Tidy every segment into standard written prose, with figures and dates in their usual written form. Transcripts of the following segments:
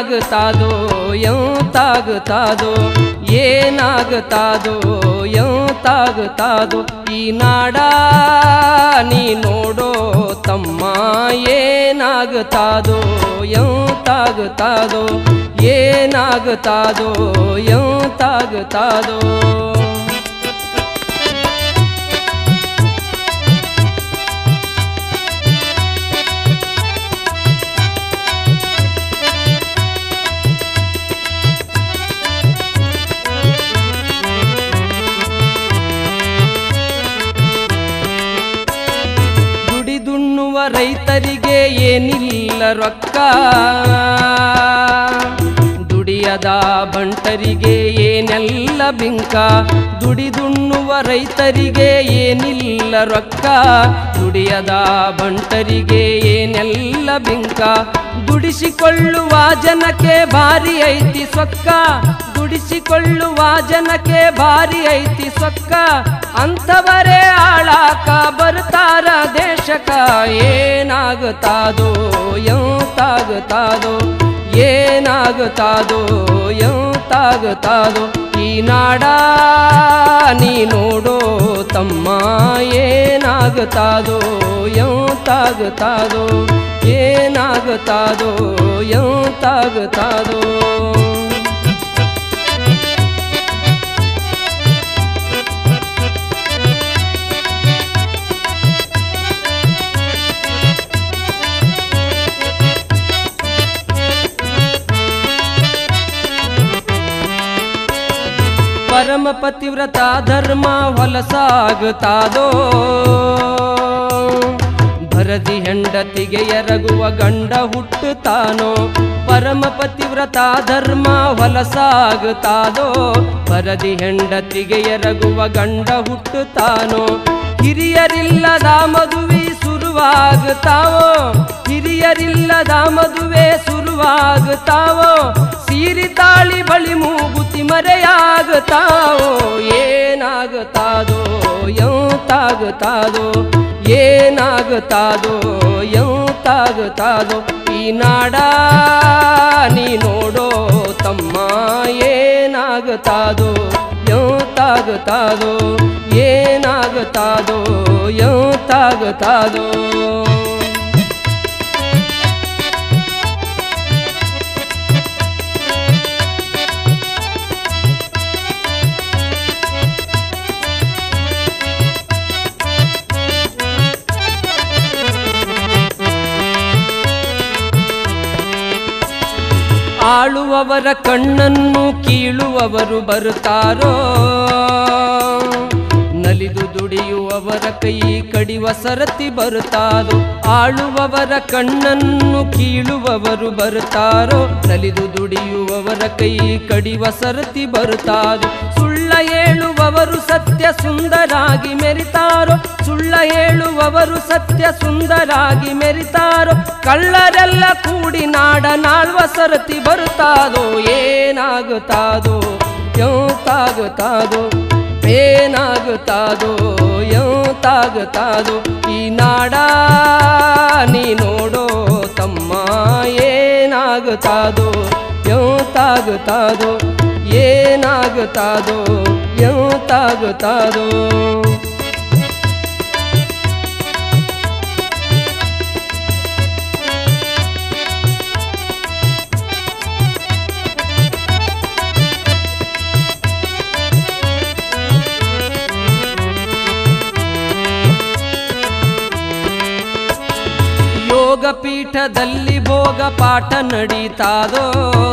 ಏನಾಗುತ್ತಾದೋ ಎಂತಾಗುತ್ತಾದೋ ಏನಾಗುತ್ತಾದೋ ಎಂತಾಗುತ್ತಾದೋ ಈ ನಾಡ ನೀ ನೋಡೋ ತಮ್ಮ ಏನಾಗುತ್ತಾದೋ ಎಂತಾಗುತ್ತಾದೋ ಏನಾಗುತ್ತಾದೋ ಎಂತಾಗುತ್ತಾದೋ ದುಡಿದುಣ್ಣುವ ರೈತರಿಗೆ ಏನಿಲ್ಲ ರೊಕ್ಕ ದುಡಿಯದ ಬಂಟರಿಗೆ ಏನೆಲ್ಲ ಬಿಂಕ ದುಡಿದುಣ್ಣುವ ರೈತರಿಗೆ ಏನಿಲ್ಲ ರೊಕ್ಕ ದುಡಿಯದ ಬಂಟರಿಗೆ ಏನೆಲ್ಲ ಬಿಂಕ ದುಡಿಸಿಕೊಳ್ಳುವ ಜನಕ್ಕೆ ಭಾರಿ ಐತಿ ಸೊಕ್ಕ ದುಡಿಸಿಕೊಳ್ಳುವ ಜನಕ್ಕೆ ಭಾರಿ ಐತಿ ಸೊಕ್ಕ ಅಂಥವರೇ ಆಳಾಕ ಬರ್ತಾರ ದೇಶಕ ಏನಾಗುತ್ತಾದೋ ಎಂತಾಗುತ್ತಾದೋ ಏನಾಗುತ್ತಾದೋ ಎಂತಾಗುತ್ತಾದೋ ಈ ನಾಡ ನೀ ನೋಡೋ ತಮ್ಮ ಏನಾಗುತ್ತಾದೋ ಎಂತಾಗುತ್ತಾದೋ ಏನಾಗುತ್ತಾದೋ ಎಂತಾಗುತ್ತಾದೋ ಪರಮ ಪತಿವ್ರತ ಧರ್ಮ ಹೊಲಸಾಗುತ್ತಾದೋ ಭರದಿ ಹೆಂಡತಿಗೆ ಎರಗುವ ಗಂಡ ಹುಟ್ಟುತ್ತಾನೋ ಪರಮ ಪತಿವ್ರತ ಧರ್ಮ ಹೊಲಸಾಗುತ್ತಾದೋ ಭರದಿ ಹೆಂಡತಿಗೆ ಎರಗುವ ಗಂಡ ಹುಟ್ಟುತ್ತಾನೋ ಹಿರಿಯರಿಲ್ಲದ ಮದುವೆ ಶುರುವಾಗುತ್ತಾವೋ ಹಿರಿಯರಿಲ್ಲದ ಮದುವೆ ಶುರುವಾಗುತ್ತಾವೋ ಸೀರಿ ತಾಳಿ ಬಳಿ ಮೂಗುತಿ ಮರೆಯಾಗುತ್ತಾವೋ ಏನಾಗುತ್ತಾದೋ ಎಂತಾಗುತ್ತಾದೋ ಏನಾಗುತ್ತಾದೋ ಎಂತಾಗುತ್ತಾದೋ ಈ ನಾಡ ನೀ ನೋಡೋ ತಮ್ಮ ಏನಾಗುತ್ತಾದೋ ಎಂತಾಗುತ್ತಾದೋ ಏನಾಗುತ್ತಾದೋ ಎಂತಾಗುತ್ತಾದೋ ಆಳುವವರ ಕಣ್ಣನ್ನು ಕೀಳುವವರು ಬರುತ್ತಾರೋ ನಲಿದು ದುಡಿಯುವವರ ಕೈ ಕಡಿವ ಸರತಿ ಬರುತ್ತಾರೋ ಆಳುವವರ ಕಣ್ಣನ್ನು ಕೀಳುವವರು ಬರುತ್ತಾರೋ ನಲಿದು ದುಡಿಯುವವರ ಕೈ ಕಡಿವ ಸರತಿ ಬರುತ್ತಾರೋ ಸುಳ್ಳ ಹೇಳುವವರು ಸತ್ಯ ಸುಂದರಾಗಿ ಮೆರಿತಾರೋ ಸುಳ್ಳ ಹೇಳುವವರು ಸತ್ಯ ಸುಂದರಾಗಿ ಮೆರಿತಾರೋ ಕಳ್ಳರೆಲ್ಲ ಕೂಡಿ ನಾಡ ನಾಳ್ವ ಸರತಿ ಬರುತ್ತಾದೋ ಏನಾಗುತ್ತಾದೋ ಎಂತಾಗುತ್ತಾದೋ ಏನಾಗುತ್ತಾದೋ ಎಂತಾಗುತ್ತಾದೋ ಈ ನಾಡ ನೀ ನೋಡೋ ತಮ್ಮ ಏನಾಗುತ್ತಾದೋ ಎಂತಾಗುತ್ತಾದೋ ಏನಾಗುತ್ತಾದೋ ಎಂತಾಗುತ್ತಾದೋ ಯೋಗ ಪೀಠದಲ್ಲಿ ಭೋಗ ಪಾಠ ನಡೀತಾದೋ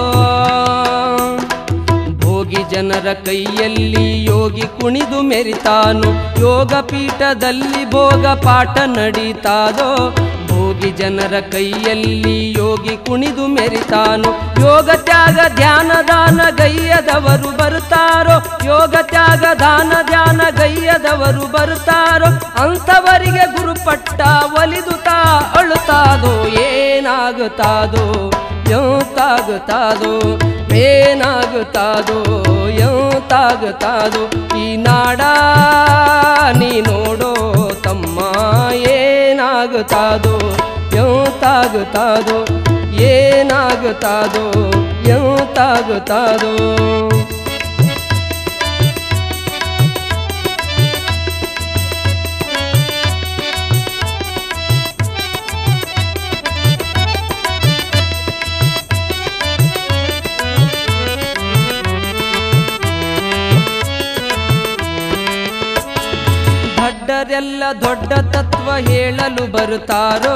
ಭೋಗಿ ಜನರ ಕೈಯಲ್ಲಿ ಯೋಗಿ ಕುಣಿದು ಮೆರಿತಾನು ಯೋಗ ಪೀಠದಲ್ಲಿ ಭೋಗ ಪಾಠ ನಡೀತಾದೋ ಭೋಗಿ ಜನರ ಕೈಯಲ್ಲಿ ಯೋಗಿ ಕುಣಿದು ಮೆರಿತಾನು ಯೋಗ ತ್ಯಾಗ ಧ್ಯಾನ ದಾನ ಗೈಯದವರು ಬರುತ್ತಾರೋ ಯೋಗ ತ್ಯಾಗ ದಾನ ಧ್ಯಾನ ಗೈಯದವರು ಬರುತ್ತಾರೋ ಅಂಥವರಿಗೆ ಗುರುಪಟ್ಟ ಒಲಿದುತ್ತಾ ಅಳುತ್ತಾದೋ ಏನಾಗುತ್ತಾದೋ ಎಂತಾಗುತ್ತಾದೋ ಏನಾಗುತ್ತಾದೋ ಎಂತಾಗುತ್ತಾದೋ ಈ ನಾಡ ನೀ ನೋಡೋ ತಮ್ಮ ಏನಾಗುತ್ತಾದೋ ಎಂತಾಗುತ್ತಾದೋ ಏನಾಗುತ್ತಾದೋ ಎಂತಾಗುತ್ತಾದೋ. ದಡ್ಡರೆಲ್ಲ ದೊಡ್ಡ ತತ್ವ ಹೇಳಲು ಬರುತ್ತಾರೋ,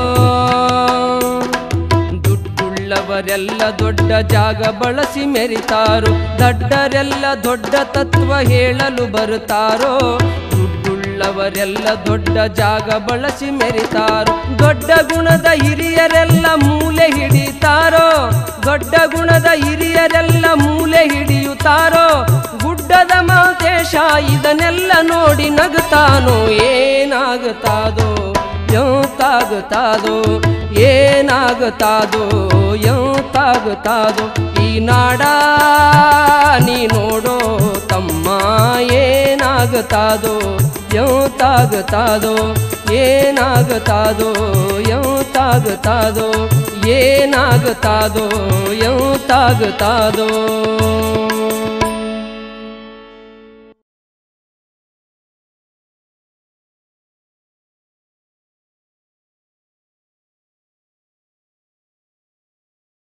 ದುಡ್ಡುಳ್ಳವರೆಲ್ಲ ದೊಡ್ಡ ಜಾಗ ಬಳಸಿ ಮೆರಿತಾರೋ. ದಡ್ಡರೆಲ್ಲ ದೊಡ್ಡ ತತ್ವ ಹೇಳಲು ಬರುತ್ತಾರೋ, ದುಡ್ಡುಳ್ಳವರೆಲ್ಲ ದೊಡ್ಡ ಜಾಗ ಬಳಸಿ ಮೆರಿತಾರೋ. ದೊಡ್ಡ ಗುಣದ ಹಿರಿಯರೆಲ್ಲ ಮೂಲೆ ಹಿಡಿತಾರೋ, ದೊಡ್ಡ ಗುಣದ ಹಿರಿಯರೆಲ್ಲ ಮೂಲೆ ಹಿಡಿಯುತ್ತಾರೋ. ಗುಡ್ಡದ ಮಾತೇಶ ಇದನ್ನೆಲ್ಲ ನೋಡಿ ನಗುತ್ತಾನೋ, ಏನಾಗುತ್ತಾದೋ ಎಂತಾಗುತ್ತಾದೋ, ಏನಾಗುತ್ತಾದೋ ಎಂತಾಗುತ್ತಾದೋ. ಈ ನಾಡ ನೀ ನೋಡೋ ತಮ್ಮ, ಏನಾಗುತ್ತಾದೋ ಎಂತಾಗುತ್ತಾದೋ, ಏನಾಗುತ್ತಾದೋ ಎಂತಾಗುತ್ತಾದೋ, ಏನಾಗುತ್ತಾದೋ ಎಂತಾಗುತ್ತಾದೋ.